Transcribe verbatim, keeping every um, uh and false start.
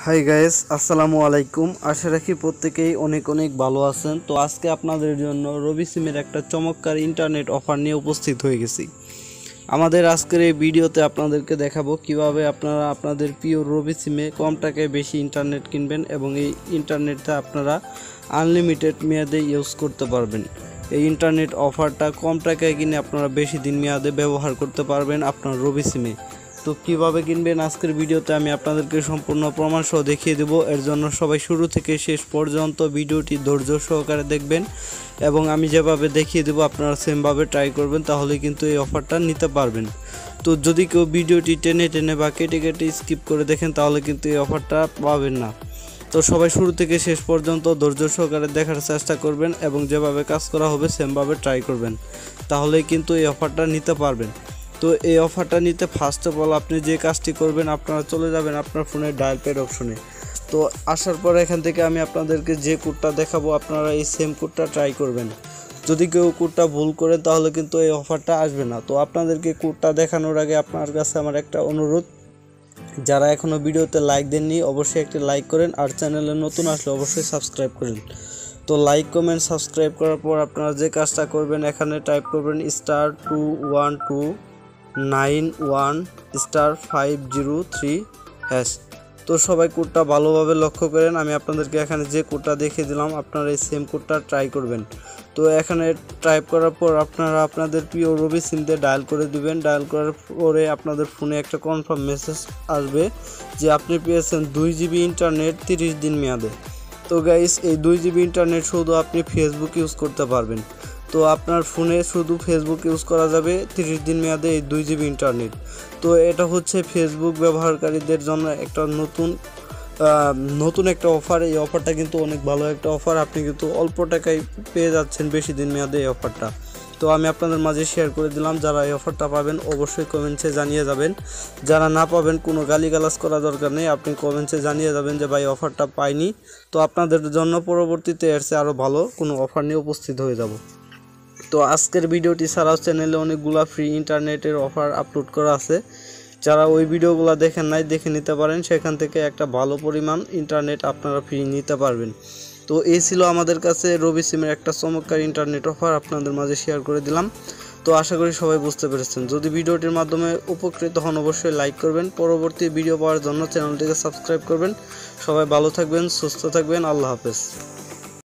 Hi guys, আসসালামু আলাইকুম। আশা রাখি প্রত্যেকেই অনেক অনেক ভালো আছেন। তো আজকে আপনাদের জন্য রবি সিমের একটা চমৎকার ইন্টারনেট অফার নিয়ে উপস্থিত হয়ে গেছি। আমাদের আজকের এই ভিডিওতে আপনাদেরকে দেখাবো কিভাবে আপনারা আপনাদের প্রিয় রবি সিমে কম টাকায় বেশি ইন্টারনেট কিনবেন এবং এই ইন্টারনেটটা আপনারা আনলিমিটেড মেয়াদে ইউজ করতে পারবেন। এই ইন্টারনেট অফারটা কম টাকায় কিনে আপনারা বেশি দিন মেয়াদে ব্যবহার করতে পারবেন আপনার রবি সিমে। তো কীভাবে কিনবেন আজকের ভিডিওতে আমি আপনাদেরকে সম্পূর্ণ প্রমাণ সহ দেখিয়ে দেব। এর জন্য সবাই শুরু থেকে শেষ পর্যন্ত ভিডিওটি ধৈর্য সহকারে দেখবেন এবং আমি যেভাবে দেখিয়ে দেব আপনারা সেমভাবে ট্রাই করবেন, তাহলে কিন্তু এই অফারটা নিতে পারবেন। তো যদি কেউ ভিডিওটি টেনে টেনে বা কেটে কেটে স্কিপ করে দেখেন তাহলে কিন্তু এই অফারটা পাবেন না। তো সবাই শুরু থেকে শেষ পর্যন্ত ধৈর্য সহকারে দেখার চেষ্টা করবেন এবং যেভাবে কাজ করা হবে সেমভাবে ট্রাই করবেন, তাহলেই কিন্তু এই অফারটা নিতে পারবেন। তো এই অফারটা নিতে ফার্স্ট অফ অল আপনি যে কাজটি করবেন, আপনারা চলে যাবেন আপনার ফোনের ডায়াল প্যাড অপশনে। তো আসার পর এখান থেকে আমি আপনাদেরকে যে কোডটা দেখাবো আপনারা এই সেম কোডটা ট্রাই করবেন। যদি কেউ কোডটা ভুল করেন তাহলে কিন্তু এই অফারটা আসবে না। তো আপনাদেরকে কোডটা দেখানোর আগে আপনার কাছে আমার একটা অনুরোধ, যারা এখনও ভিডিওতে লাইক দেননি অবশ্যই একটি লাইক করেন, আর চ্যানেলে নতুন আসলে অবশ্যই সাবস্ক্রাইব করেন। তো লাইক কমেন্ট সাবস্ক্রাইব করার পর আপনারা যে কাজটা করবেন, এখানে টাইপ করবেন star two one two nine one star five zero three hash. তো সবাই কোডটা ভালোভাবে লক্ষ্য করেন, আমি আপনাদেরকে এখানে যে কোডটা দেখিয়ে দিলাম আপনারা এই সেম কোডটা ট্রাই করবেন। তো এখানে টাইপ করার পর আপনারা আপনাদের প্রিয় রবি সিম দিয়ে ডায়াল করে দিবেন। ডায়াল করার পরে আপনাদের ফোনে একটা কনফার্ম মেসেজ আসবে যে আপনি পেয়েছেন দুই জিবি ইন্টারনেট তিরিশ দিন মেয়াদে। তো গাইস, এই দুই জিবি ইন্টারনেট শুধু আপনি ফেসবুক ইউজ করতে পারবেন। তো আপনার ফোনে শুধু ফেসবুক ইউজ করা যাবে তিরিশ দিন মেয়াদে এই দুই জিবি ইন্টারনেট। তো এটা হচ্ছে ফেসবুক ব্যবহারকারীদের জন্য একটা নতুন নতুন একটা অফার। এই অফারটা কিন্তু অনেক ভালো একটা অফার, আপনি কিন্তু অল্প টাকায় পেয়ে যাচ্ছেন বেশি দিন মেয়াদে এই অফারটা। তো আমি আপনাদের মাঝে শেয়ার করে দিলাম। যারা এই অফারটা পাবেন অবশ্যই কমেন্টসে জানিয়ে যাবেন, যারা না পাবেন কোনো গালিগালাজ করা দরকার নেই, আপনি কমেন্টসে জানিয়ে যাবেন যে ভাই অফারটা পাইনি। তো আপনাদের জন্য পরবর্তীতে এর চেয়ে আরও ভালো কোনো অফার নিয়ে উপস্থিত হয়ে যাব। তো আজকের ভিডিওটি ছাড়াও চ্যানেলে অনেকগুলো ফ্রি ইন্টারনেটের অফার আপলোড করা আছে, যারা ওই ভিডিওগুলো দেখেন নাই দেখে নিতে পারেন, সেখান থেকে একটা ভালো পরিমাণ ইন্টারনেট আপনারা ফ্রি নিতে পারবেন। তো এই ছিল আমাদের কাছে রবি সিমের একটা চমৎকার ইন্টারনেট অফার, আপনাদের মাঝে শেয়ার করে দিলাম। তো আশা করি সবাই বুঝতে পেরেছেন। যদি ভিডিওটির মাধ্যমে উপকৃত হন অবশ্যই লাইক করবেন, পরবর্তী ভিডিও পাওয়ার জন্য চ্যানেলটিকে সাবস্ক্রাইব করবেন। সবাই ভালো থাকবেন, সুস্থ থাকবেন, আল্লাহ হাফেজ।